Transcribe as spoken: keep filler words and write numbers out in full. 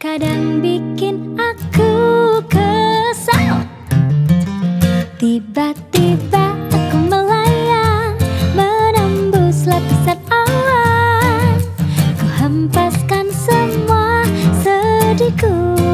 kadang bikin aku kesal. Tiba-tiba aku melayang, menembus lapisan awan. Ku hempaskan semua sedihku